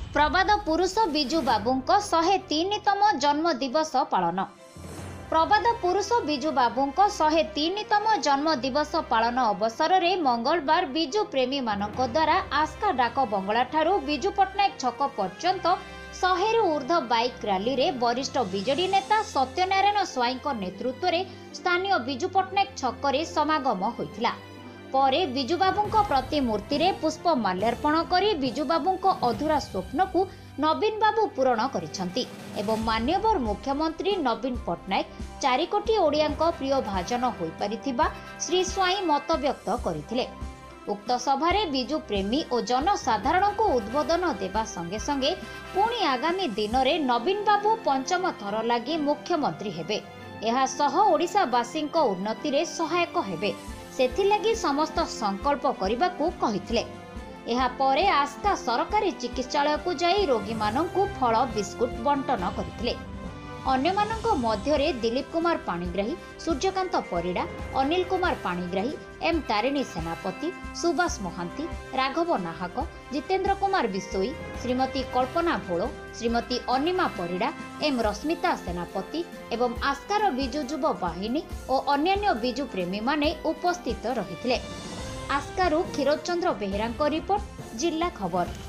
प्रबाद पुरुष बिजु बाबूंको 103तम जन्म दिवस पालन। प्रबाद पुरुष बिजु बाबूंको 103तम जन्म दिवस पालन अवसर में मंगलवार बिजु प्रेमी मानक द्वारा आस्का डाक बंगला ठारू बिजु पट्टनायक छक पर्यंत 100 रु ऊर्ध्व बाइक रैली रे वरिष्ठ बीजेडी नेता सत्यनारायण स्वाई नेतृत्व में स्थानीय बिजु पट्टनायक छक समागम होइथिला। परे बिजुबाबूंको प्रतिमूर्ति रे पुष्प माल्यार्पण करी बिजुबाबूंको अधूरा स्वप्न को नवीन बाबू पूरण करिसंती एवं मान्यवर मुख्यमंत्री नवीन पट्टनायक 4 कोटी ओडियांको प्रिय भाजन होई परिथिबा श्री स्वाई मत व्यक्त करथिले। उक्त सभारे बिजु प्रेमी और जनसाधारण को उद्बोधन देवा संगे संगे पुणी आगामी दिन में नवीन बाबू पंचम थर लगी मुख्यमंत्री हेबे। एहा सह ओडिशावासी उन्नति रे सहायक हेबे सेथिलागी समस्त संकल्प करबाकू कहिथिले। एहा परे आस्का सरकारी चिकित्सालय को जाई रोगी माननकू फल बिस्कुट बंटन करथिले। अन्य माननक मध्यरे दिलीप कुमार पाणिग्राही, सूर्यकांत परिडा, अनिल कुमार पाणिग्राही, एम तारिणी सेनापति, सुभाष महांती, राघव नाहक, जितेंद्र कुमार बिसोई, श्रीमती कल्पना भोल, श्रीमती अनिमा परिडा, एम रश्मिता सेनापति एवं आस्कार बिजु युव बाहिनी और अन्यान्य बिजु प्रेमी माने उपस्थित रहिथिले। आस्कारु क्षीरोद चंद्र बेहेरा रिपोर्ट, जिला खबर।